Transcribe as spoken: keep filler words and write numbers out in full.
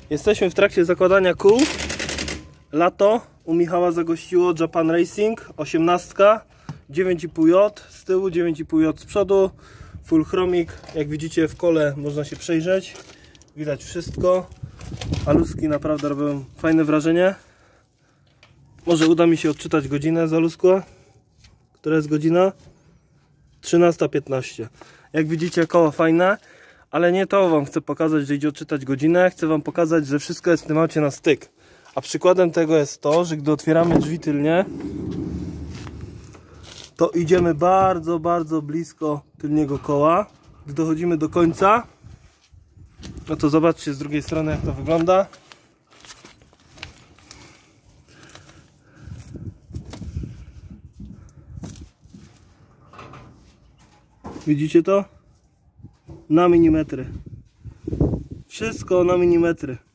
Jesteśmy w trakcie zakładania kół. Lato u Michała zagościło Japan Racing osiemnaście, dziewięć i pół J z tyłu, dziewięć i pół J z przodu, full chromik. Jak widzicie w kole można się przejrzeć, widać wszystko. Aluski naprawdę robią fajne wrażenie. Może uda mi się odczytać godzinę z aluskła. Która jest godzina? trzynasta piętnaście. Jak widzicie koło fajne, ale nie to wam chcę pokazać, że idzie odczytać godzinę. Chcę wam pokazać, że wszystko jest w tym aucie na styk. A przykładem tego jest to, że gdy otwieramy drzwi tylnie, to idziemy bardzo, bardzo blisko tylniego koła. Gdy dochodzimy do końca, no to zobaczcie z drugiej strony jak to wygląda. Widzicie to? Na milimetry. Wszystko na milimetry.